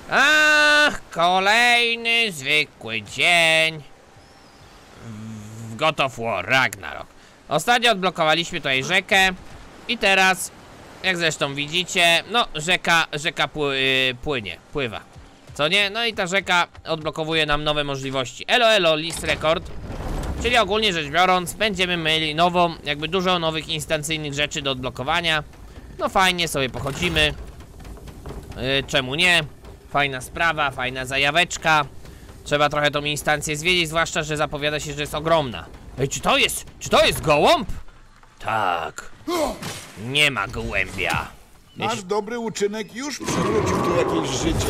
Ach, kolejny zwykły dzień w God of War Ragnarok. Ostatnio odblokowaliśmy tutaj rzekę i teraz, jak zresztą widzicie, no rzeka pływa. Co nie? No i ta rzeka odblokowuje nam nowe możliwości. Elo, elo, list record. Czyli ogólnie rzecz biorąc, będziemy mieli jakby dużo nowych instancyjnych rzeczy do odblokowania. No fajnie, sobie pochodzimy. Czemu nie? Fajna sprawa, fajna zajaweczka. Trzeba trochę tą instancję zwiedzić, zwłaszcza, że zapowiada się, że jest ogromna. Ej, czy to jest gołąb? Tak. Nie ma gołębia. Nasz dobry uczynek już przywrócił tu jakieś życie,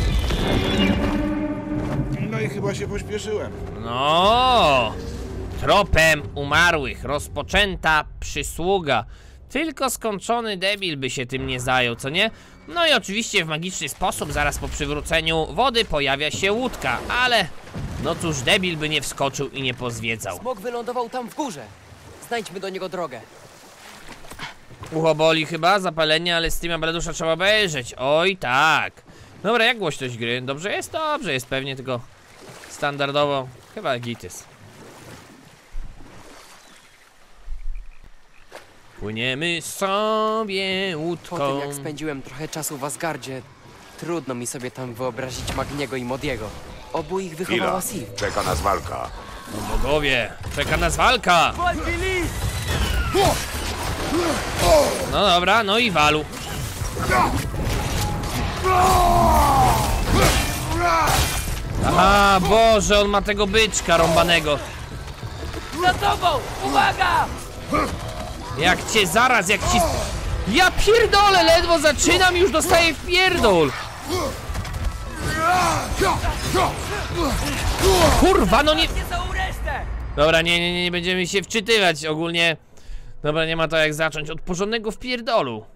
No i chyba się pośpieszyłem. No, tropem umarłych rozpoczęta przysługa. Tylko skończony debil by się tym nie zajął, co nie? No i oczywiście w magiczny sposób zaraz po przywróceniu wody pojawia się łódka, ale no cóż, debil by nie wskoczył i nie pozwiedzał. Smok wylądował tam w górze. Znajdźmy do niego drogę. Ucho boli chyba, zapalenie, ale Steama Beledusza trzeba obejrzeć. Oj tak. Dobra, jak głośność gry? Dobrze jest? Dobrze jest pewnie, tylko standardowo chyba gitis. Płyniemy sobie łódką. Po tym, jak spędziłem trochę czasu w Asgardzie, trudno mi sobie tam wyobrazić Magniego i Modiego. Obu ich wychowała Sif. Czeka nas walka. No bogowie, czeka nas walka. No dobra, no i walu. Aha, Boże, on ma tego byczka rąbanego. Za tobą! Uwaga! Jak cię zaraz, jak ci... Ja pierdolę, ledwo zaczynam, już dostaję w pierdol. Kurwa, no nie... Dobra, nie będziemy się wczytywać ogólnie. Dobra, nie ma to jak zacząć od porządnego wpierdolu.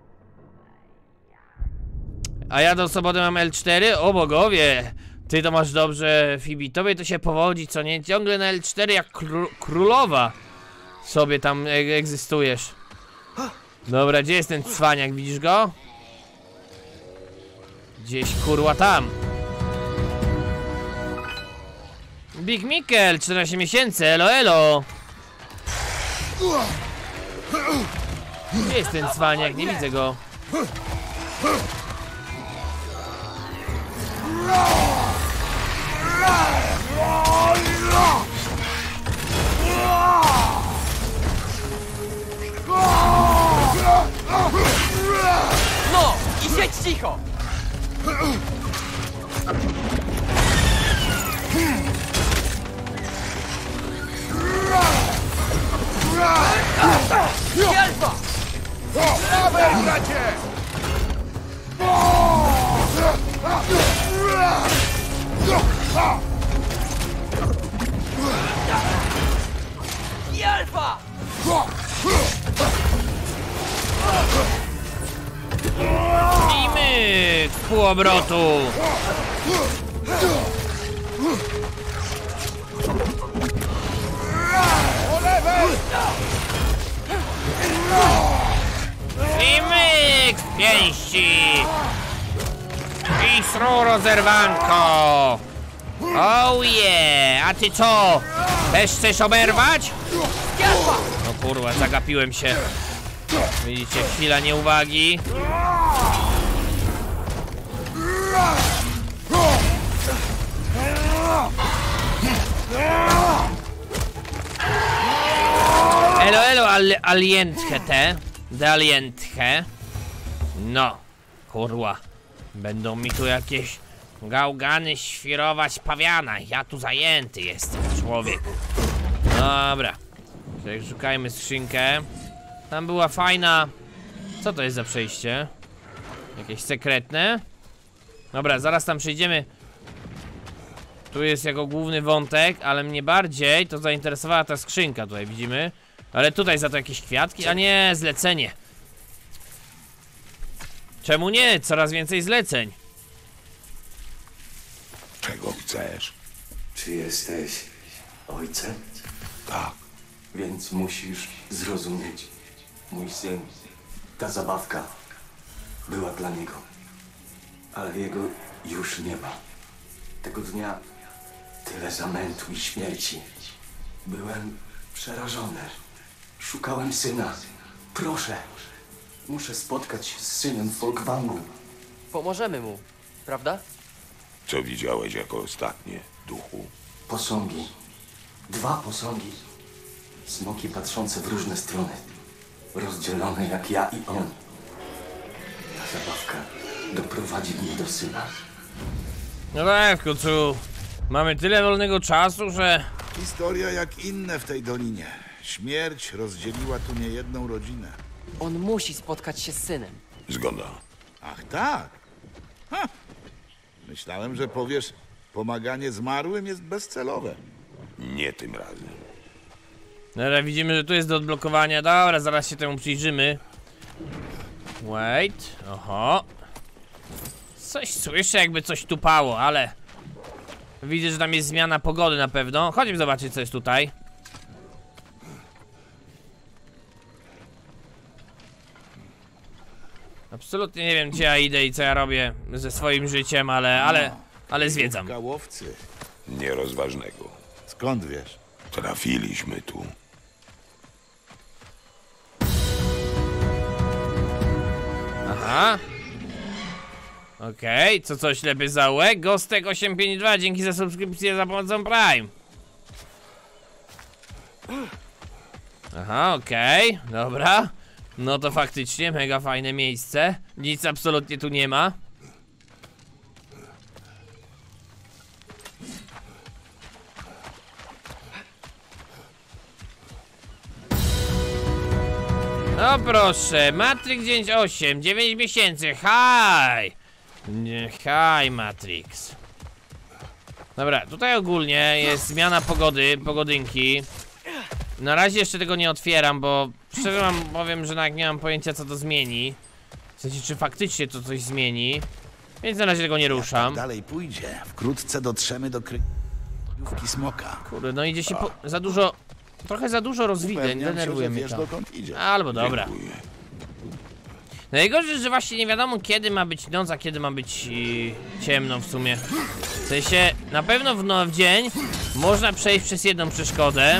A ja do soboty mam L4? O bogowie. Ty to masz dobrze, Fibi. Tobie to się powodzi, co nie? Ciągle na L4 jak królowa sobie tam egzystujesz. Dobra, gdzie jest ten cwaniak? Widzisz go? Gdzieś kurwa tam. Big Mikkel, 14 miesięcy, elo elo. Gdzie jest ten cwaniak? Nie widzę go. No! I siedź cicho! Alfa! Dawaj, bracie! I Alfa! I my z półobrotu. I myk z pięści. I sru rozerwanko. Oh yeah. A ty co? Też chcesz oberwać? No kurwa, zagapiłem się. Widzicie, chwila nieuwagi. Elo, elo, alientche te. De alientche. No, kurwa. Będą mi tu jakieś gałgany świrować pawiana. Ja tu zajęty jestem, człowieku. Dobra. Tutaj szukajmy skrzynkę. Tam była fajna... Co to jest za przejście? Jakieś sekretne? Dobra, zaraz tam przejdziemy. Tu jest jako główny wątek, ale mnie bardziej to zainteresowała ta skrzynka, tutaj widzimy. Ale tutaj za to jakieś kwiatki, a nie, zlecenie. Czemu nie? Coraz więcej zleceń. Czego chcesz? Czy jesteś ojcem? Tak. Więc musisz zrozumieć. Mój syn, ta zabawka była dla niego. ale jego już nie ma. Tego dnia tyle zamętu i śmierci. Byłem przerażony. Szukałem syna. Proszę, muszę spotkać się z synem w Folkwangu. Pomożemy mu, prawda? Co widziałeś jako ostatnie, duchu? Posągi. 2 posągi. Smoki patrzące w różne strony. Rozdzielone jak ja i on. Ta zabawka doprowadzi mnie do syna. No tak, w końcu mamy tyle wolnego czasu, że... Historia jak inne w tej dolinie. Śmierć rozdzieliła tu niejedną rodzinę. On musi spotkać się z synem. Zgoda. Ach tak? Ha! Myślałem, że powiesz, pomaganie zmarłym jest bezcelowe. Nie tym razem. Dobra, widzimy, że tu jest do odblokowania. Dobra, zaraz się temu przyjrzymy. Wait, oho. Coś słyszę, jakby coś tupało, ale... Widzę, że tam jest zmiana pogody na pewno. Chodźmy zobaczyć, co jest tutaj. Absolutnie nie wiem, gdzie ja idę i co ja robię ze swoim życiem, ale zwiedzam. Gałowcy. Nierozważnego. Skąd wiesz? Trafiliśmy tu. Aha. Okej, co coś lepiej za łek? Gostek 852, dzięki za subskrypcję za pomocą Prime. Aha, okej, dobra. No to faktycznie mega fajne miejsce. Nic absolutnie tu nie ma. No proszę, Matrix 98, 9 miesięcy, hi! Hi Matrix. Dobra, tutaj ogólnie jest zmiana pogody, pogodynki. Na razie jeszcze tego nie otwieram, bo szczerze wam powiem, że nie mam pojęcia, co to zmieni. W sensie, czy faktycznie to coś zmieni. Więc na razie tego nie ruszam. Jak dalej pójdzie, wkrótce dotrzemy do kryjówki smoka. Kurde, no idzie się za dużo... Trochę za dużo rozwidzeń, Upewniam się, denerwuje że mnie wiesz, to. dokąd idzie. Albo dobra. Dziękuję. Najgorzej, że właśnie nie wiadomo, kiedy ma być noc, a kiedy ma być ciemno w sumie. W sensie, na pewno w dzień można przejść przez jedną przeszkodę.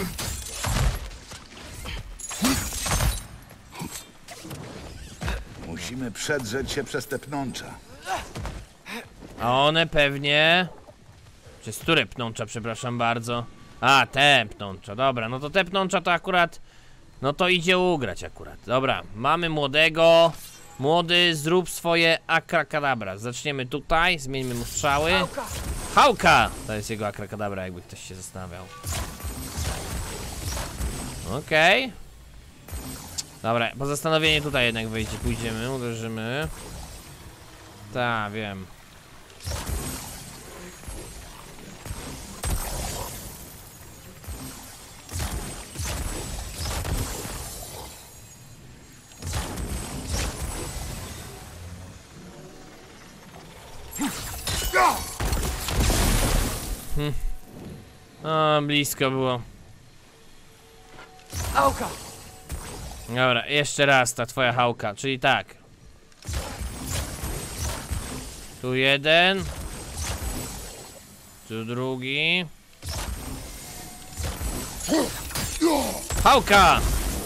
Musimy przedrzeć się przez te pnącza. A one pewnie... Przez które pnącza, przepraszam bardzo. A, te pnącza, dobra, no to te pnącza to akurat... No to idzie ugrać akurat. Dobra, mamy młodego. Młody, zrób swoje akrakadabra. Zaczniemy tutaj, zmieńmy mu strzały. Hałka! To jest jego akrakadabra, jakby ktoś się zastanawiał. Okej. Dobra, po zastanowieniu tutaj jednak wyjdzie, pójdziemy, uderzymy. Tak, wiem. O, blisko było. Hałka! Dobra, jeszcze raz ta twoja hałka, czyli tak. Tu jeden. Tu drugi. Hałka!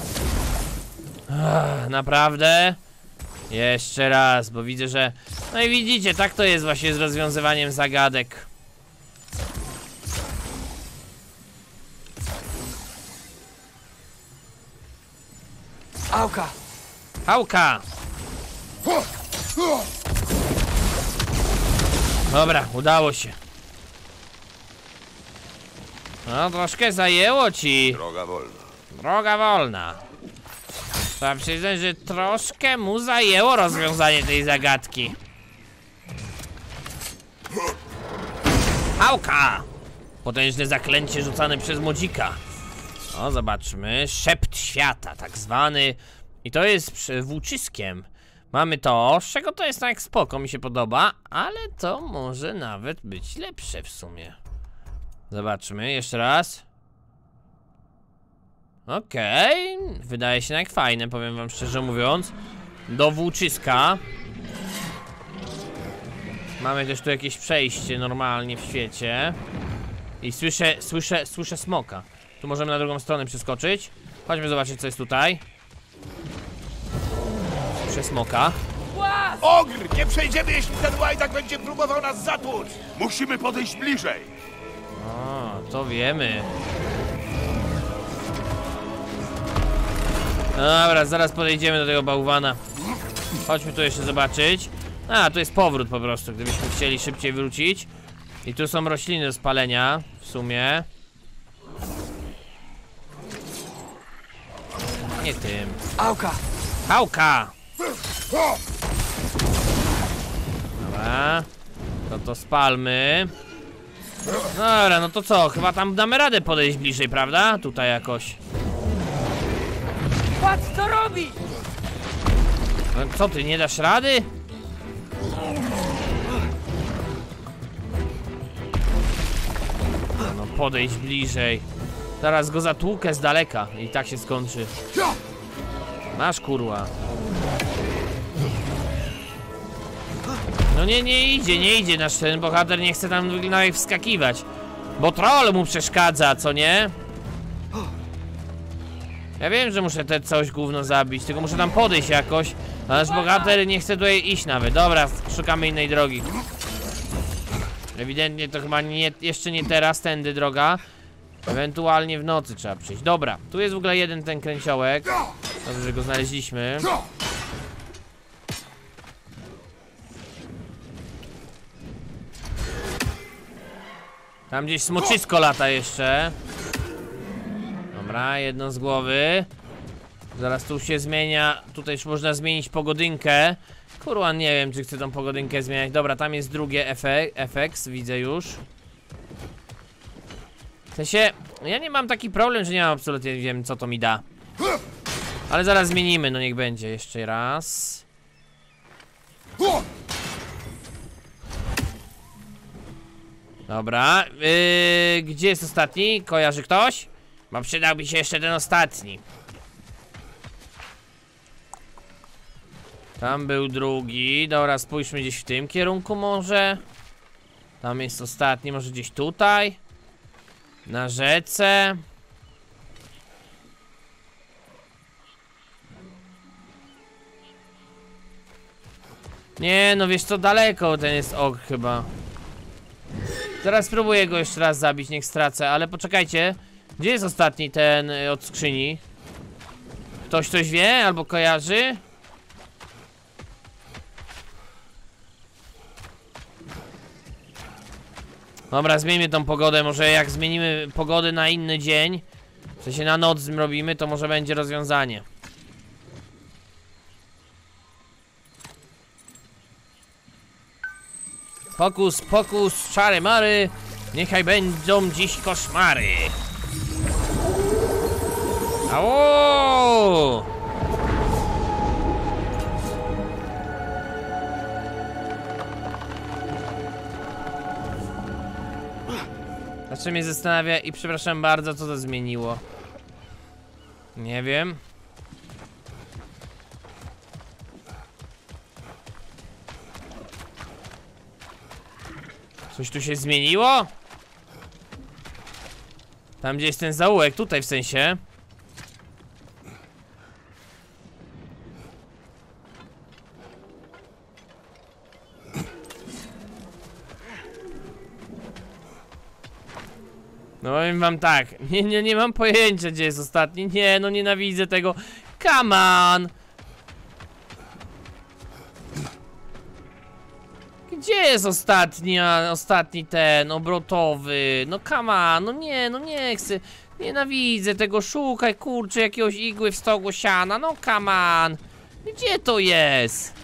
Naprawdę? Jeszcze raz, bo widzę, że... No i widzicie, tak to jest właśnie z rozwiązywaniem zagadek. Hałka! Hałka! Dobra, udało się. No, troszkę zajęło ci. Droga wolna. Droga wolna. Trzeba przyznać, że troszkę mu zajęło rozwiązanie tej zagadki. Hałka! Potężne zaklęcie rzucane przez młodzika. No, zobaczmy. Szept świata, tak zwany. I to jest włóczyskiem. Mamy to, z czego to jest tak spoko, mi się podoba, ale to może nawet być lepsze w sumie. Zobaczmy, jeszcze raz. Okej, wydaje się jak fajne, powiem wam szczerze mówiąc. Do włóczyska. Mamy też tu jakieś przejście normalnie w świecie. I słyszę smoka. Tu możemy na drugą stronę przeskoczyć. Chodźmy zobaczyć, co jest tutaj. Słyszę smoka. Ogr! Nie przejdziemy, jeśli ten łajdak będzie próbował nas zatłuc! Musimy podejść bliżej! O, to wiemy. Dobra, zaraz podejdziemy do tego bałwana. Chodźmy tu jeszcze zobaczyć. A, tu jest powrót po prostu, gdybyśmy chcieli szybciej wrócić. I tu są rośliny do spalenia, w sumie. Nie tym. Auka! Pałka! Dobra. To spalmy. Dobra, no to co? Chyba tam damy radę podejść bliżej, prawda? Tutaj jakoś. Patrz, co robi! No co ty, nie dasz rady? No podejdź bliżej. Zaraz go zatłukę z daleka i tak się skończy. Masz kurwa. No nie idzie nasz ten bohater, nie chce tam nawet wskakiwać. Bo troll mu przeszkadza, co nie? Ja wiem, że muszę te coś gówno zabić, tylko muszę tam podejść jakoś. A nasz bohater nie chce tutaj iść nawet. Dobra, szukamy innej drogi. Ewidentnie to chyba jeszcze nie teraz, tędy droga. Ewentualnie w nocy trzeba przyjść. Dobra, tu jest w ogóle jeden ten kręciołek. Dobrze, że go znaleźliśmy. Tam gdzieś smoczysko lata jeszcze. Dobra, jedno z głowy. Zaraz tu się zmienia. Tutaj już można zmienić pogodynkę. Kurwa, nie wiem, czy chcę tą pogodynkę zmieniać. Dobra, tam jest drugie FX, widzę już. W sensie, ja nie mam taki problem, że nie mam absolutnie, nie wiem, co to mi da. Ale zaraz zmienimy, no niech będzie jeszcze raz. Dobra, gdzie jest ostatni? Kojarzy ktoś? Bo przydałby się jeszcze ten ostatni. Tam był drugi. Dobra, spójrzmy gdzieś w tym kierunku może. Tam jest ostatni, może gdzieś tutaj. Na rzece. Nie, no wiesz co, daleko ten jest chyba. Zaraz spróbuję go jeszcze raz zabić, niech stracę, ale poczekajcie. Gdzie jest ostatni ten od skrzyni? Ktoś coś wie albo kojarzy? Dobra, zmieńmy tą pogodę, może jak zmienimy pogodę na inny dzień, w sensie na noc zrobimy, to może będzie rozwiązanie. Pokus, pokus, czary mary, niechaj będą dziś koszmary. Ało! Znaczy mnie zastanawia i przepraszam bardzo, co to zmieniło. Nie wiem. Coś tu się zmieniło? Tam gdzie jest ten zaułek, tutaj w sensie. No powiem wam tak, nie mam pojęcia, gdzie jest ostatni. Nie, no nienawidzę tego. Come on! Gdzie jest ostatni ten obrotowy? No come on, no nie chcę. Nienawidzę tego, szukaj kurczę jakiegoś igły w stogu siana. No come on. Gdzie to jest?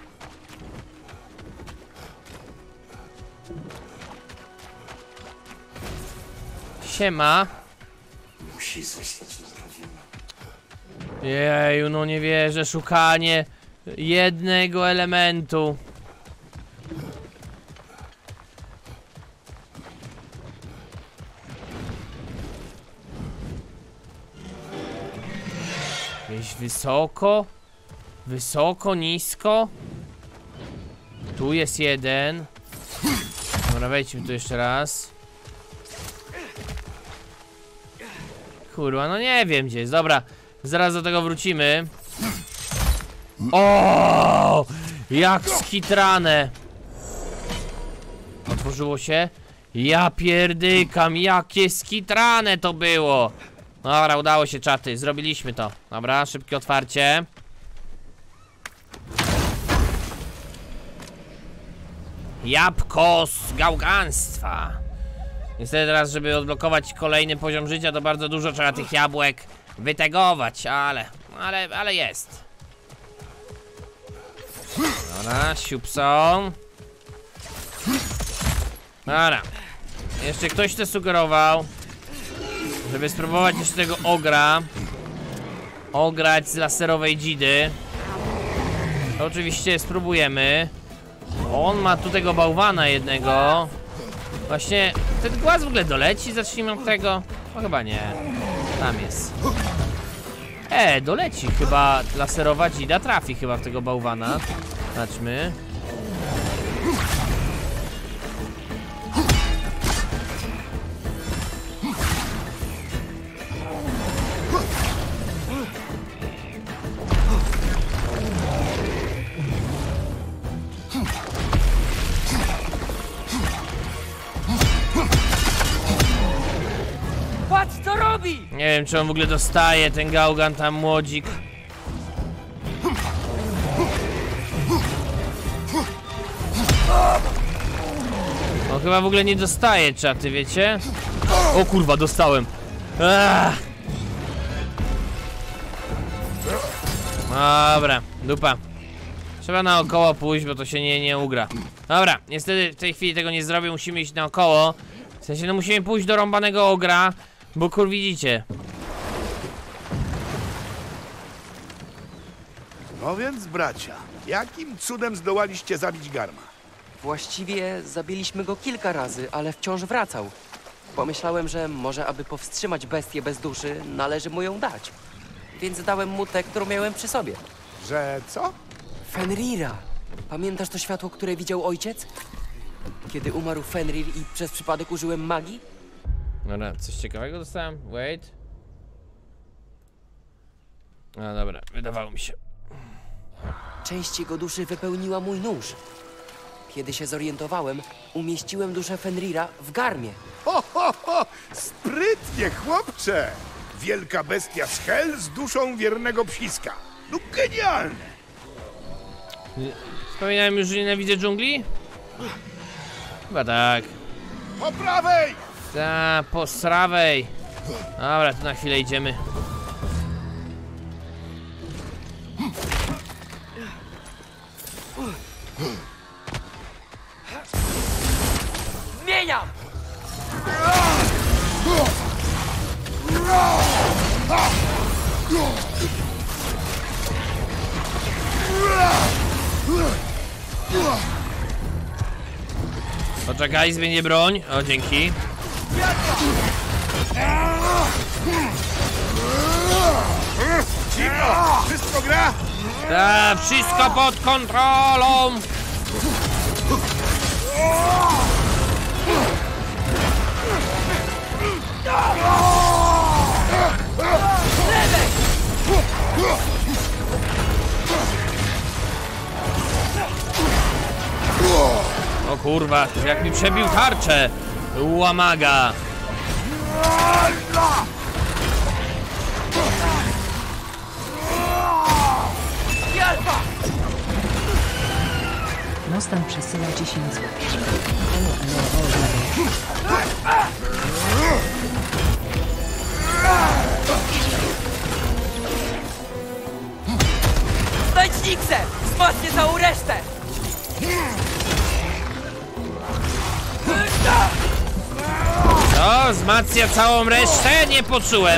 Siema. Musi zostać naprawiona. Jeju, no nie wierzę, szukanie jednego elementu. Gdzieś wysoko? Wysoko, nisko? Tu jest jeden. Dobra, wejdźmy tu jeszcze raz. Kurwa, no nie wiem gdzie jest. Dobra, zaraz do tego wrócimy. O, jak skitrane. Otworzyło się. Ja pierdykam, jakie skitrane to było. Dobra, udało się, czaty, zrobiliśmy to. Dobra, szybkie otwarcie. Jabłko z gałganstwa. Niestety teraz, żeby odblokować kolejny poziom życia, to bardzo dużo trzeba tych jabłek wytegować, ale jest. Dobra, siupson. Dobra. Jeszcze ktoś to sugerował, żeby spróbować jeszcze tego ogra ograć z laserowej dzidy. To oczywiście spróbujemy. On ma tu tego bałwana jednego. Właśnie, ten głaz w ogóle doleci, zacznijmy od tego. No chyba nie. Tam jest. Doleci chyba laserowa dzida, trafi chyba w tego bałwana. Zobaczmy. Patrz, co robi! Nie wiem, czy on w ogóle dostaje, ten gałgan tam, młodzik. On chyba w ogóle nie dostaje, czaty, wiecie? O kurwa, dostałem. Dobra, dupa. Trzeba naokoło pójść, bo to się nie ugra. Dobra, niestety w tej chwili tego nie zrobię, musimy iść naokoło. W sensie, no musimy pójść do rąbanego ogra, bo kur widzicie. No więc, bracia, jakim cudem zdołaliście zabić Garma? Właściwie zabiliśmy go kilka razy, ale wciąż wracał. Pomyślałem, że może aby powstrzymać bestię bez duszy, należy mu ją dać. Więc dałem mu tę, którą miałem przy sobie. Że co? Fenrira! Pamiętasz to światło, które widział ojciec? Kiedy umarł Fenrir i przez przypadek użyłem magii? Dobra, coś ciekawego dostałem? Wait. No dobra, wydawało mi się. Część jego duszy wypełniła mój nóż. Kiedy się zorientowałem, umieściłem duszę Fenrira w garmie. Ho, ho, ho! Sprytnie, chłopcze! Wielka bestia z Hel z duszą wiernego psiska. No genialne! Wspominałem już, że nienawidzę dżungli? Chyba tak. Po prawej! Ta, po srawej. Dobra, tu na chwilę idziemy. Zmieniam! Poczekaj, zmienię broń. O, dzięki. Cicho! Wszystko gra? Ta, wszystko pod kontrolą. O kurwa, jak mi przebił tarczę. Łamaga. Mostan przesyła 10 zł. Elo. Znajdź Nixę! Wzmocnię całą resztę! No, wzmacnia całą resztę? Nie poczułem.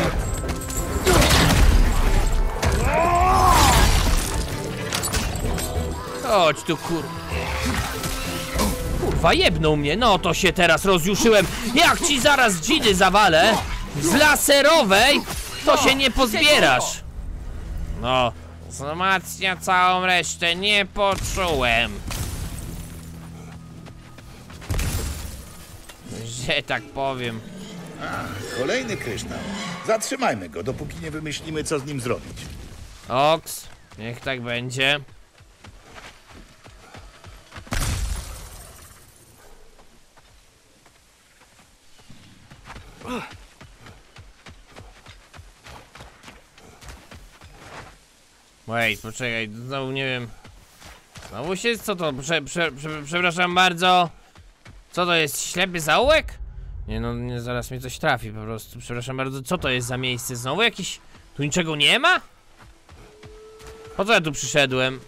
Chodź tu, kurwa, jebnął mnie. No to się teraz rozjuszyłem. Jak ci zaraz dzidy zawalę z laserowej, to się nie pozbierasz. No, wzmacnia całą resztę. Nie poczułem. że tak powiem. Kolejny kryształ. Zatrzymajmy go, dopóki nie wymyślimy, co z nim zrobić. Oks, niech tak będzie. Wait, poczekaj, znowu nie wiem. Znowu się, co to? Przepraszam bardzo. Co to jest, ślepy zaułek? Nie no, nie, zaraz mnie coś trafi po prostu. Przepraszam bardzo, co to jest za miejsce? Znowu jakiś... Tu niczego nie ma? Po co ja tu przyszedłem?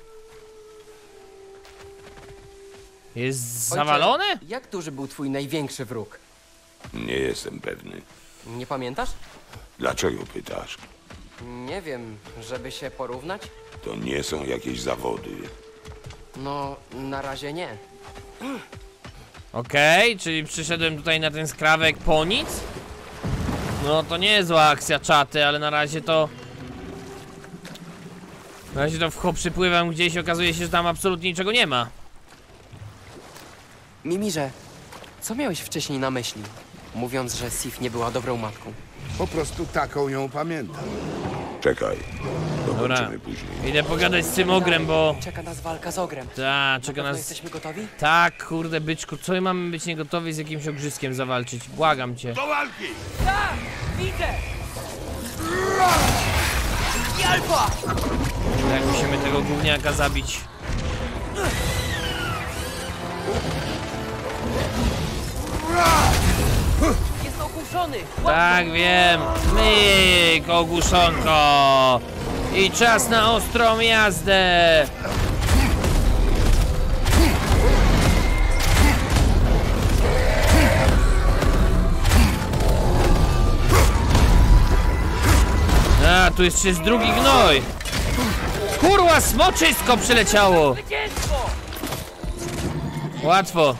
Jest zawalone? Ojcze, jak duży był twój największy wróg? Nie jestem pewny. Nie pamiętasz? Dlaczego pytasz? Nie wiem, żeby się porównać? To nie są jakieś zawody. No, na razie nie. Okej, czyli przyszedłem tutaj na ten skrawek po nic? No to nie jest zła akcja, czaty, ale na razie to... Na razie to przypływam gdzieś i okazuje się, że tam absolutnie niczego nie ma. Mimirze, co miałeś wcześniej na myśli, mówiąc, że Sif nie była dobrą matką? Po prostu taką ją pamiętam. Czekaj. Dobra, Dokończymy później. idę pogadać z tym ogrem, bo... Czeka nas walka z ogrem. Ta, czeka nas... Jesteśmy gotowi? Tak, kurde byczku, co mamy być niegotowi z jakimś ogrzyskiem zawalczyć? Błagam cię. Do walki! Tak! Widzę! Alfa! Jak musimy tego gówniaka zabić? Jest ogłuszony! Tak, wiem. Myk, ogłuszonko. I czas na ostrą jazdę. A, tu jest jeszcze drugi gnoj. Kurwa, smoczysko przyleciało. Łatwo.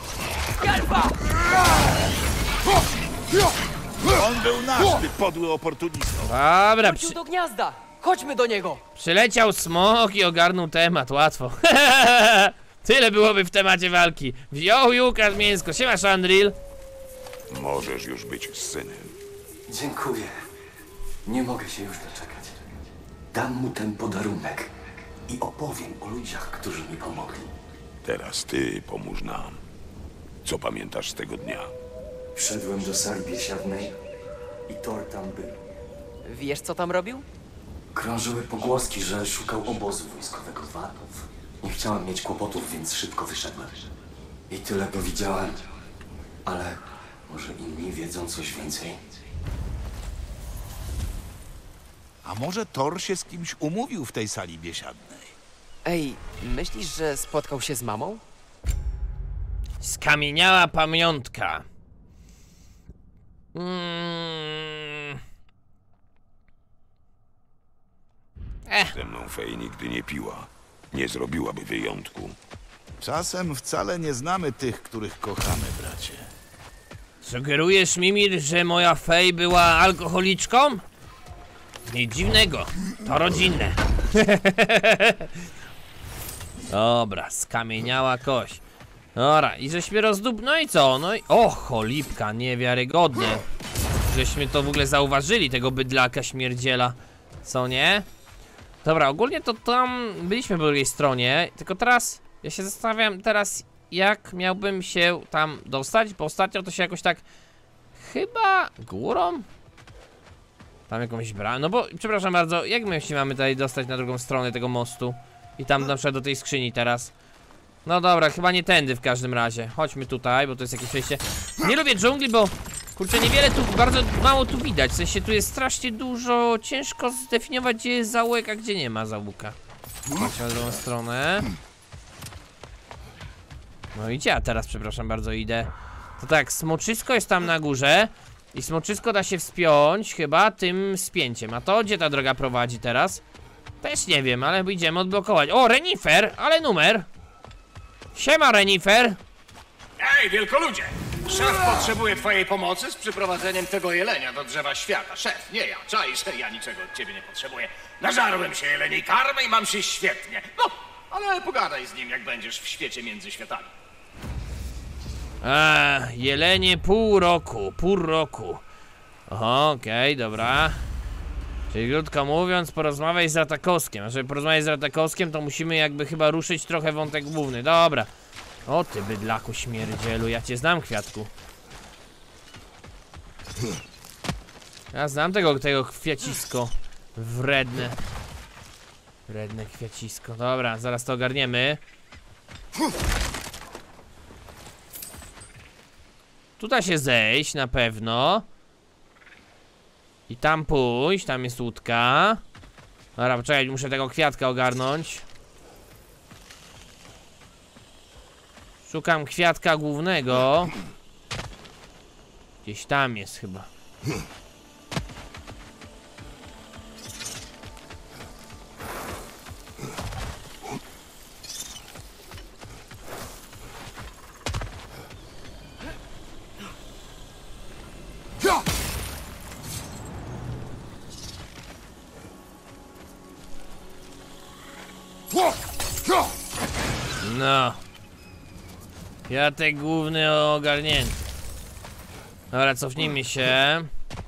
On był nasz, ty podły oportunista. Dobra, Wrócił do gniazda! Chodźmy do niego! przyleciał smok i ogarnął temat, łatwo. Tyle byłoby w temacie walki. Wziął i ukradł mięsko. Siema, Chandril. Możesz już być z synem. Dziękuję. Nie mogę się już doczekać. Dam mu ten podarunek i opowiem o ludziach, którzy mi pomogli. Teraz ty pomóż nam. Co pamiętasz z tego dnia? Wszedłem do sali biesiadnej i Thor tam był. Wiesz, co tam robił? Krążyły pogłoski, że szukał obozu wojskowego Warów. Nie chciałem mieć kłopotów, więc szybko wyszedłem. I tyle go widziałem. Ale może inni wiedzą coś więcej? A może Thor się z kimś umówił w tej sali biesiadnej? Ej, myślisz, że spotkał się z mamą? Skamieniała pamiątka. Ze mną Fej nigdy nie piła. Nie zrobiłaby wyjątku. Czasem wcale nie znamy tych, których kochamy, bracie. Sugerujesz, Mimir, że moja Fej była alkoholiczką? Nic dziwnego, to rodzinne. Dobra, skamieniała kość. Dobra, i żeśmy no i co? No i... O, cholipka, niewiarygodnie. Żeśmy to w ogóle zauważyli, tego bydlaka śmierdziela. Co nie? Dobra, ogólnie to tam byliśmy po drugiej stronie. Tylko teraz, ja się zastanawiam teraz, jak miałbym się tam dostać. Bo ostatnio to się jakoś tak... Chyba górą? Tam jakąś bramę, no bo, przepraszam bardzo, jak my się mamy tutaj dostać na drugą stronę tego mostu? I tam na przykład do tej skrzyni teraz. No dobra, chyba nie tędy w każdym razie. Chodźmy tutaj, bo to jest jakieś przejście. Nie lubię dżungli, bo kurczę, niewiele tu, bardzo mało tu widać. W sensie tu jest strasznie dużo, ciężko zdefiniować, gdzie jest zaułek, a gdzie nie ma zaułka. Chodźmy na drugą stronę. No i gdzie ja teraz, przepraszam bardzo, idę? To tak, smoczysko jest tam na górze. I smoczysko da się wspiąć chyba tym spięciem. A to gdzie ta droga prowadzi teraz? Też nie wiem, ale idziemy odblokować. O, renifer, ale numer. Siema, renifer. Ej, wielkoludzie! Szef potrzebuje twojej pomocy z przyprowadzeniem tego jelenia do drzewa świata. Szef, nie ja, czaisz, ja niczego od ciebie nie potrzebuję. Nażarłem się jeleniej karmy i mam się świetnie. No, ale pogadaj z nim, jak będziesz w świecie między światami. Jelenie pół roku. Oho, okej, dobra. Czyli krótko mówiąc, porozmawiaj z Ratakowskiem. A żeby porozmawiać z Ratakowskiem, to musimy jakby chyba ruszyć trochę wątek główny. Dobra. O ty bydlaku śmierdzielu, ja cię znam, kwiatku. Ja znam tego kwiacisko. Wredne kwiacisko. Dobra, zaraz to ogarniemy. Tutaj się zejść na pewno. I tam pójść, tam jest łódka. Dobra, poczekaj, muszę tego kwiatka ogarnąć. Szukam kwiatka głównego. Gdzieś tam jest chyba. No. Kwiatek główny ogarnięty. Dobra, cofnijmy się.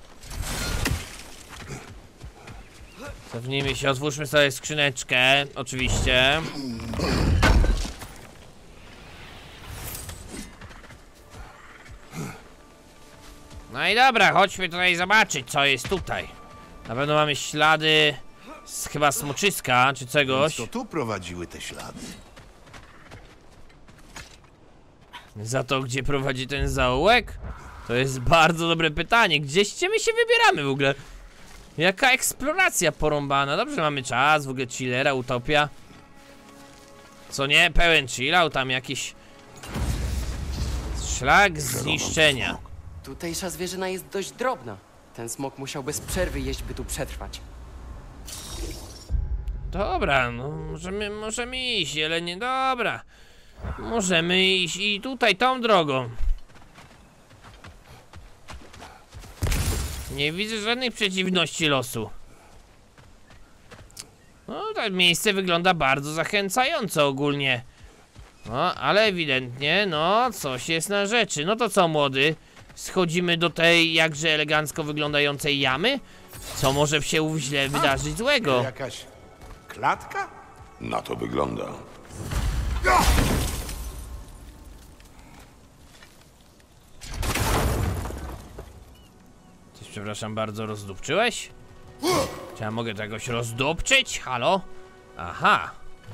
Otwórzmy sobie skrzyneczkę, oczywiście. No i dobra, chodźmy tutaj zobaczyć, co jest tutaj. Na pewno mamy ślady chyba smoczyska, czy czegoś. To tu prowadziły te ślady. Za to, gdzie prowadzi ten zaułek? To jest bardzo dobre pytanie. Gdzieście my się wybieramy w ogóle? Jaka eksploracja porąbana. Dobrze, mamy czas, w ogóle chillera, utopia. Co nie? Pełen chillout, tam jakiś szlak zniszczenia. Tutejsza zwierzyna jest dość drobna. Ten smok musiał bez przerwy jeść, by tu przetrwać. Dobra, no możemy iść, ale nie dobra. Możemy iść i tutaj tą drogą. Nie widzę żadnych przeciwności losu. No, to miejsce wygląda bardzo zachęcająco ogólnie. No, ale ewidentnie, no, coś jest na rzeczy. No to co, młody? Schodzimy do tej jakże elegancko wyglądającej jamy? Co może się źle wydarzyć złego? Jakaś klatka? Na to wygląda. Coś, przepraszam bardzo, rozdupczyłeś? Czy ja mogę to jakoś rozdupczyć? Halo? Aha.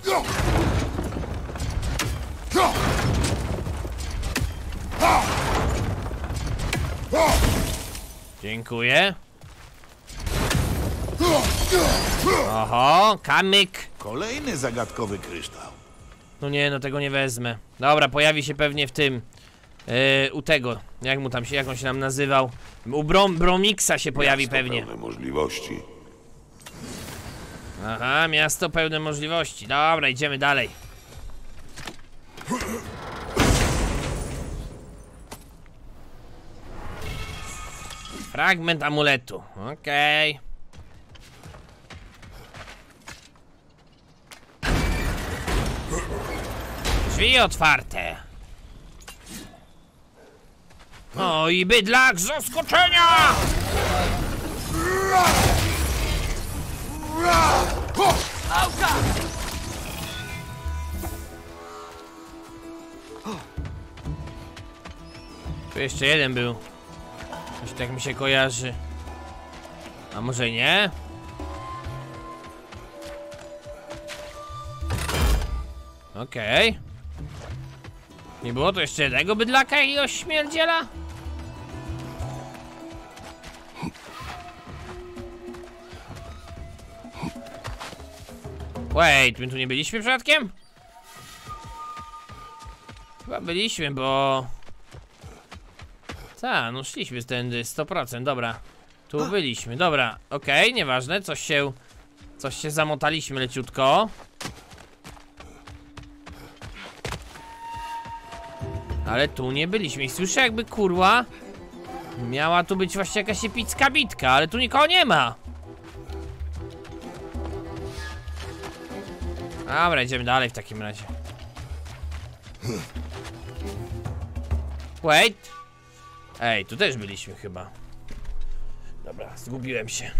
Dziękuję. Oho, kamyk. Kolejny zagadkowy kryształ. No nie, no tego nie wezmę. Dobra, pojawi się pewnie w tym. U tego. Jak mu tam się, jak on się nam nazywał? U Bromixa się pojawi pewnie. Pełne możliwości. Aha, miasto pełne możliwości. Dobra, idziemy dalej. Fragment amuletu. Okej. Drzwi otwarte. O, i bydlak z zaskoczenia! Tu jeszcze jeden był. Coś tak mi się kojarzy. A może nie? Okej. Nie było to jeszcze jednego bydlaka jakiegoś śmierdziela? Wait, my tu nie byliśmy przypadkiem? Chyba byliśmy, bo... Ta, no szliśmy tędy, 100%, dobra. Tu byliśmy, dobra, okej, nieważne, coś się zamotaliśmy leciutko. Ale tu nie byliśmy i słyszę jakby kurwa miała tu być właśnie jakaś epicka bitka, ale tu nikogo nie ma. Dobra, idziemy dalej w takim razie. Wait. Ej, tu też byliśmy chyba. Dobra, zgubiłem się.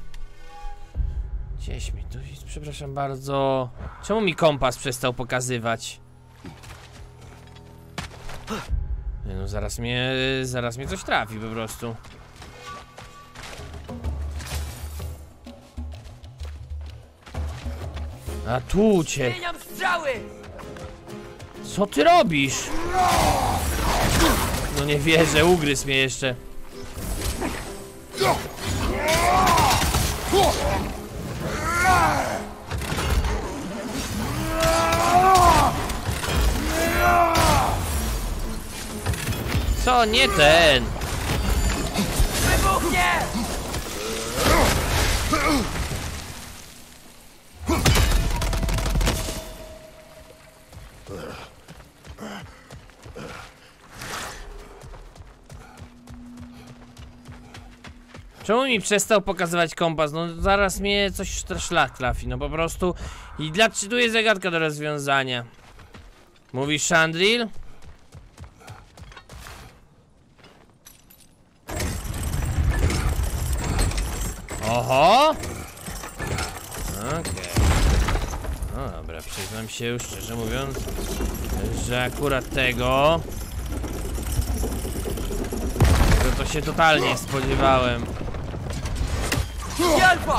Gdzieś mi tu jest, przepraszam bardzo. Czemu mi kompas przestał pokazywać? Nie no, zaraz mnie coś trafi po prostu. A tu cię. Zmieniam strzały! Co ty robisz? No nie wierzę, ugryzł mnie jeszcze. Co? Nie ten. Wybuchnie! Czemu mi przestał pokazywać kompas? No zaraz mnie coś szlak trafi, no po prostu. I dlaczego tu jest zagadka do rozwiązania? Mówisz Chandril? Oho! Okej. No dobra, przyznam się szczerze mówiąc, że akurat tego to się totalnie spodziewałem. Alfa!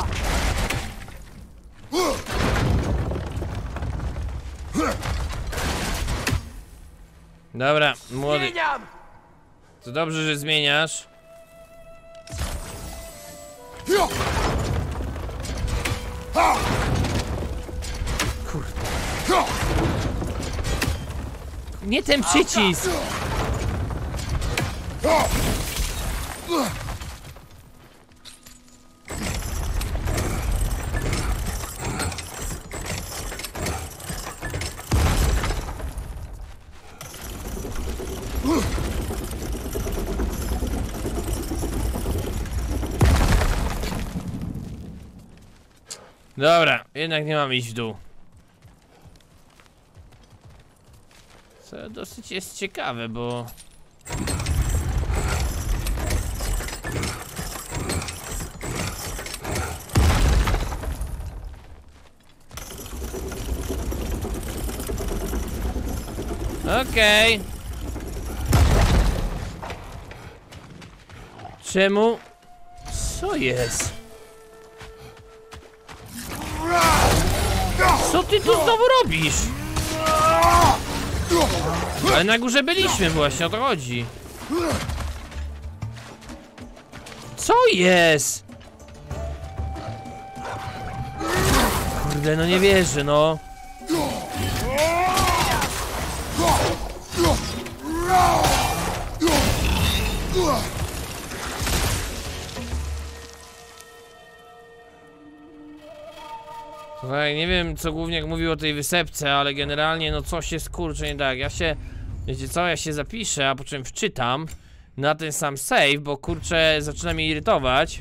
Dobra, młody, Zmieniam! to dobrze, że zmieniasz. Kurde. Nie ten przycisk! Dobra, jednak nie mam iść w dół. Co dosyć jest ciekawe, bo... Okej. Czemu? Co jest? Co ty tu znowu robisz? Ale na górze byliśmy właśnie, o to chodzi. Co jest? Kurde, no nie wierzę, no. Słuchaj, nie wiem co głównie jak mówił o tej wysepce, ale generalnie no coś jest kurczę nie tak. Ja się, wiecie co, ja się zapiszę, a po czym wczytam na ten sam save, bo kurczę zaczyna mnie irytować.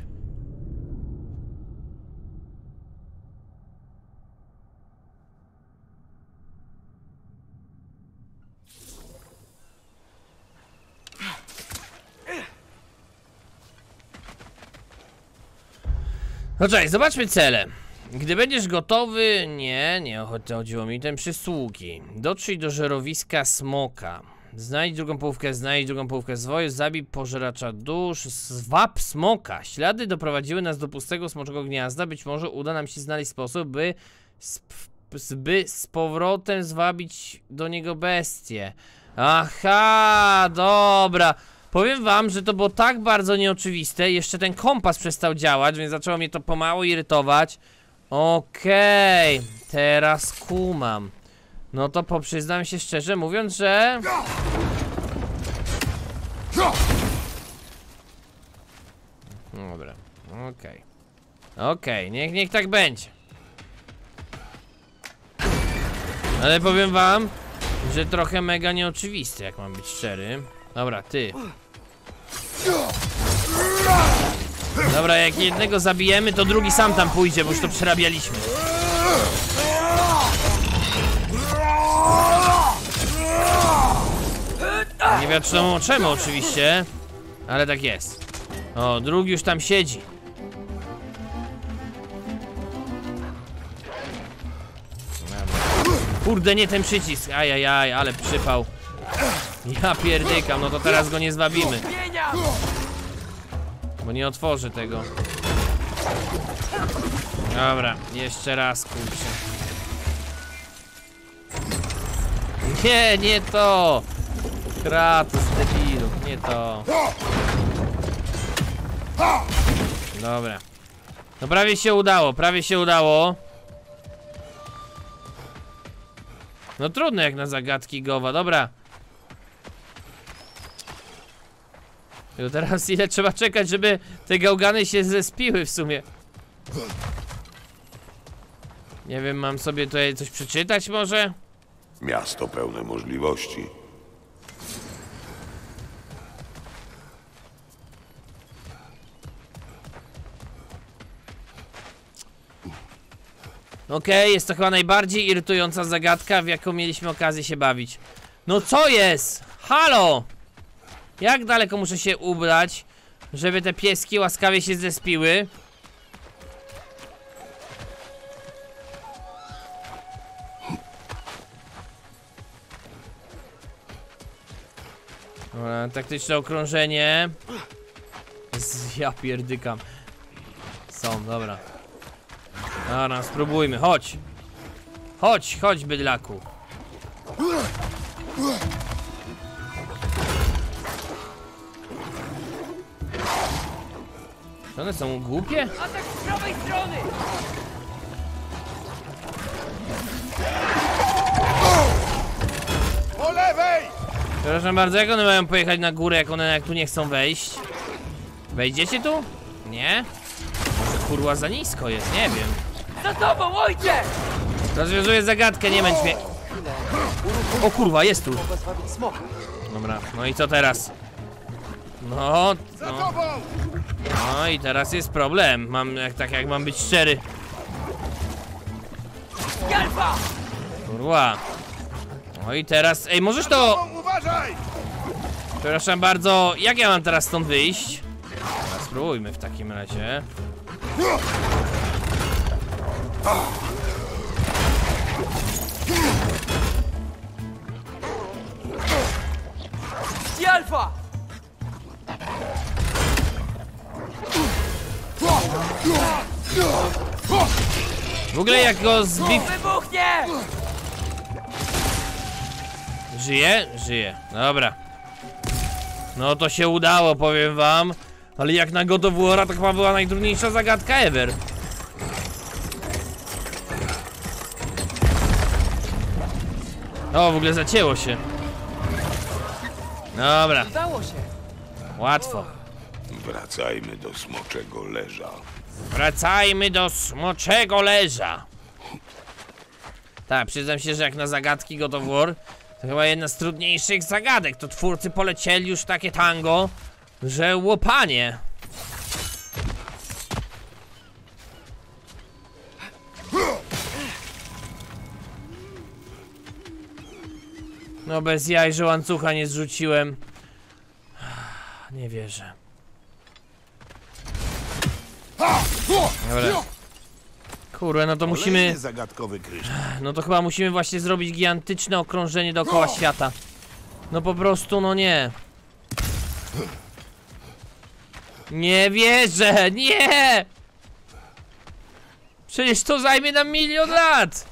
No cześć, zobaczmy cele. Gdy będziesz gotowy... Nie chodziło mi ten przysługi. Dotrzyj do żerowiska smoka. Znajdź drugą połówkę zwoju, zabij pożeracza dusz, zwab smoka. Ślady doprowadziły nas do pustego smoczego gniazda. Być może uda nam się znaleźć sposób, by z powrotem zwabić do niego bestię. Aha, dobra. Powiem wam, że to było tak bardzo nieoczywiste. Jeszcze ten kompas przestał działać, więc zaczęło mnie to pomału irytować. Okej, teraz kumam. No to poprzyznam się szczerze mówiąc, że... Dobra, okej, niech tak będzie. Ale powiem wam, że trochę mega nieoczywiste, jak mam być szczery. Dobra, ty. Dobra, jak jednego zabijemy, to drugi sam tam pójdzie, bo już to przerabialiśmy. Nie wiadomo czemu oczywiście, ale tak jest. O, drugi już tam siedzi. Kurde, nie ten przycisk. Ajajaj, ale przypał. Ja pierdykam, no to teraz go nie zwabimy. Bo nie otworzę tego. Dobra, jeszcze raz, kurczę. Nie, nie to! Kratos, debilu, nie to. Dobra. No prawie się udało, prawie się udało. No trudno jak na zagadki Gowa, dobra. I teraz ile trzeba czekać, żeby te gałgany się zespiły w sumie. Nie wiem, mam sobie tutaj coś przeczytać może? Miasto pełne możliwości. Okej, jest to chyba najbardziej irytująca zagadka, w jaką mieliśmy okazję się bawić. No co jest? Halo! Jak daleko muszę się ubrać, żeby te pieski łaskawie się zespiły? Dobra, taktyczne okrążenie. Ja pierdykam. Są, dobra. Dobra, spróbujmy, chodź. Chodź, chodź, bydlaku. Czy one są głupie? Atak z prawej strony! Po lewej! Przepraszam bardzo, jak one mają pojechać na górę, jak tu nie chcą wejść? Wejdziecie tu? Nie? Może kurwa za nisko jest, nie wiem. Za tobą, ojcze! Rozwiązuję zagadkę, nie męcz mnie. O kurwa, jest tu. Mogę zwabić smoka. Dobra, no i co teraz? No, Za no, tobą! no i teraz jest problem. Jak mam być szczery. Alfa! Kurwa. No i teraz, ej, możesz to... Uważaj! Przepraszam bardzo, jak ja mam teraz stąd wyjść? Dobra, spróbujmy w takim razie. Alfa! W ogóle jak go zbiw... Wybuchnie! Żyje? Żyje. Dobra. No to się udało, powiem wam. Ale jak na God of War to chyba była najtrudniejsza zagadka ever. O, w ogóle zacięło się. Dobra, Udało się. łatwo. Wracajmy do Smoczego Leża. Wracajmy do Smoczego Leża. Tak, przyznam się, że jak na zagadki God of War to chyba jedna z trudniejszych zagadek. To twórcy polecieli już takie tango, że łopanie. No bez jaj, że łańcucha nie zrzuciłem. Nie wierzę. Dobra. Kurwa, no to musimy... Kolejny zagadkowy kryształ. No to chyba musimy właśnie zrobić gigantyczne okrążenie dookoła świata. No po prostu, no nie. Nie wierzę, nie! Przecież to zajmie nam 1 000 000 lat!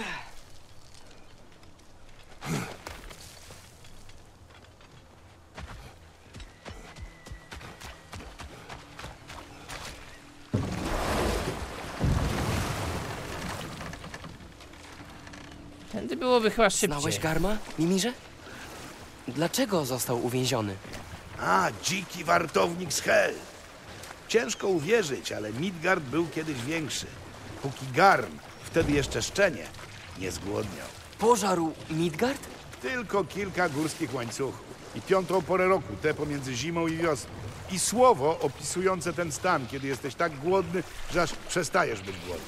Tędy byłoby chyba szybciej. Znałeś Garma, Mimirze? Dlaczego został uwięziony? A, dziki wartownik z Hel. Ciężko uwierzyć, ale Midgard był kiedyś większy. Póki Garm, wtedy jeszcze szczenie, nie zgłodniał. Pożarł Midgard? Tylko kilka górskich łańcuchów. I 5. porę roku, tę pomiędzy zimą i wiosną. I słowo opisujące ten stan, kiedy jesteś tak głodny, że aż przestajesz być głodny.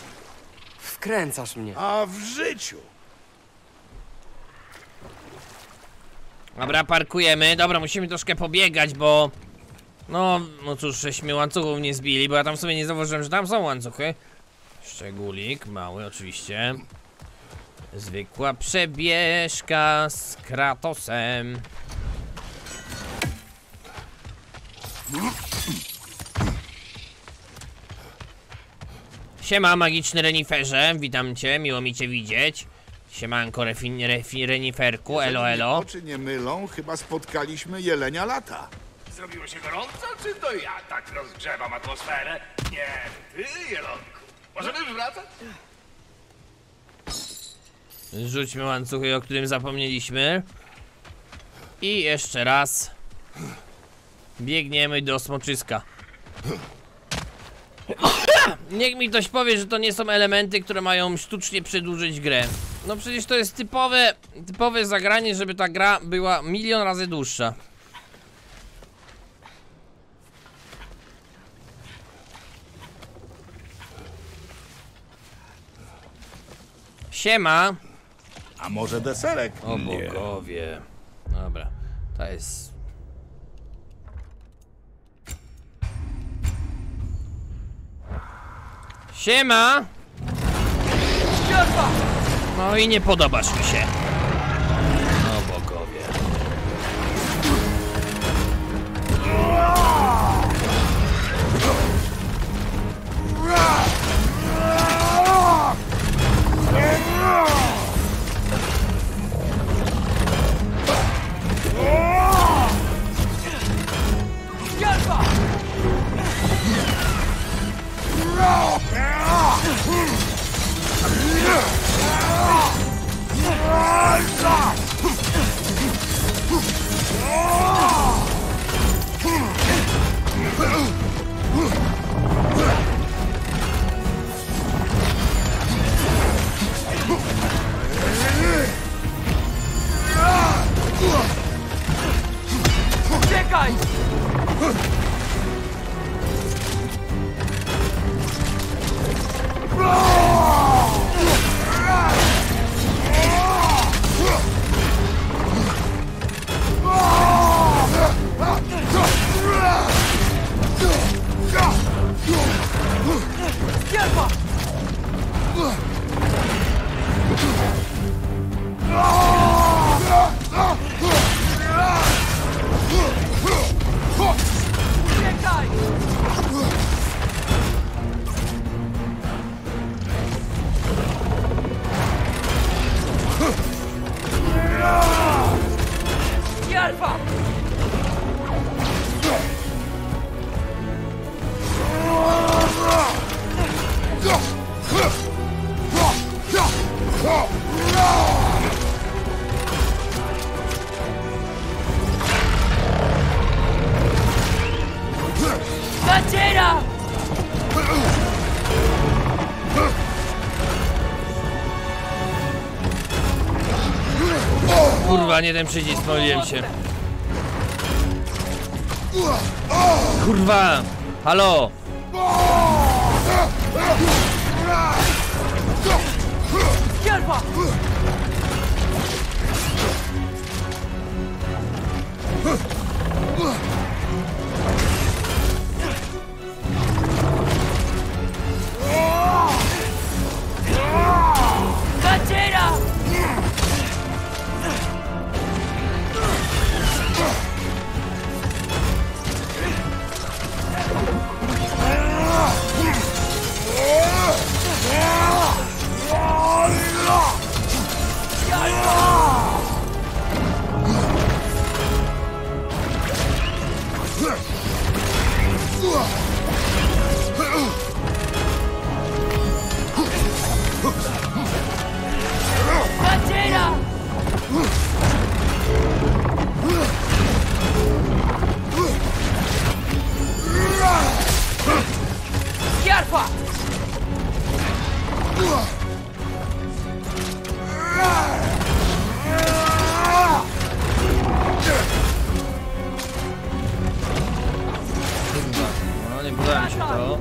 Wkręcasz mnie. A w życiu! Dobra, parkujemy. Dobra, musimy troszkę pobiegać, bo... No cóż, żeśmy łańcuchów nie zbili, bo ja tam w sumie nie zauważyłem, że tam są łańcuchy. Szczególik, mały oczywiście. Zwykła przebieżka z Kratosem. Siema, magiczny reniferze, witam cię, miło mi cię widzieć. Siemanko, reniferku, elo elo. Oczy nie mylą, chyba spotkaliśmy jelenia lata. Zrobiło się gorąco, czy to ja tak rozgrzewam atmosferę? Nie, ty, Jelonku. Możemy już wracać? Rzućmy łańcuchy, o którym zapomnieliśmy. I jeszcze raz. Biegniemy do smoczyska. Niech mi ktoś powie, że to nie są elementy, które mają sztucznie przedłużyć grę. No przecież to jest typowe zagranie, żeby ta gra była milion razy dłuższa. Siema. A może deserek? O bogowie. Dobra, to jest... Siema! No i nie podobasz mi się. O bogowie. Uciekaj! Zaciera! Kurwa, nie ten przycisk, pomyliłem się. Kurwa! Halo! Sierpa! Zaciera! Zaciera! Sierpa! No, nie podoba mi się to.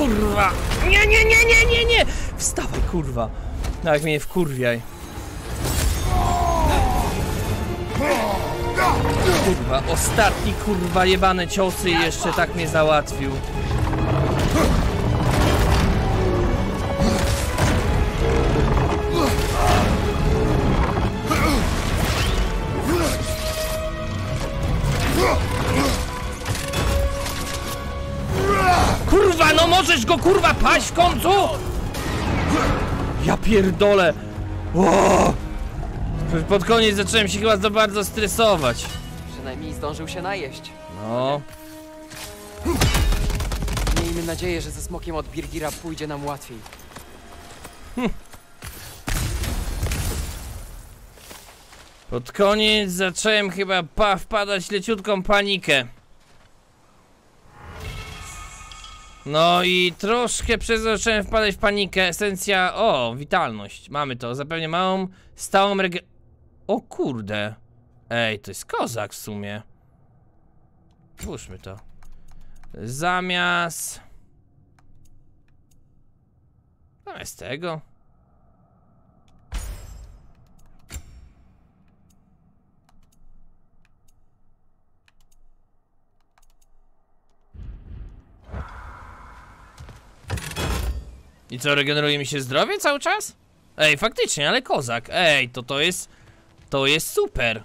kurwa! Nie, nie, nie, nie, nie, nie! Wstawaj, kurwa! No jak mnie wkurwiaj. Kurwa, ostatni kurwa jebane ciosy i jeszcze tak mnie załatwił. Kurwa, no możesz go kurwa paść w końcu? Ja pierdolę. Wow. Pod koniec zacząłem się chyba za bardzo stresować. Przynajmniej zdążył się najeść. No. Miejmy nadzieję, że ze smokiem od Birgira pójdzie nam łatwiej. Pod koniec zacząłem chyba wpadać leciutką panikę. No i troszkę przez to zacząłem wpadać w panikę. Esencja... O, witalność. Mamy to. Zapewne małą, stałą O kurde. Ej, to jest kozak w sumie. Włóżmy to. Zamiast tego. I co, regeneruje mi się zdrowie cały czas? Ej, faktycznie, ale kozak. Ej, to jest super.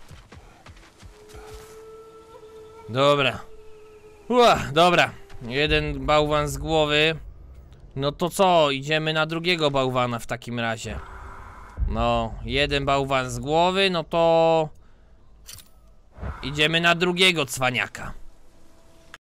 Dobra. Dobra. Jeden bałwan z głowy. No to co? Idziemy na drugiego bałwana w takim razie. No, jeden bałwan z głowy, no to... Idziemy na drugiego cwaniaka.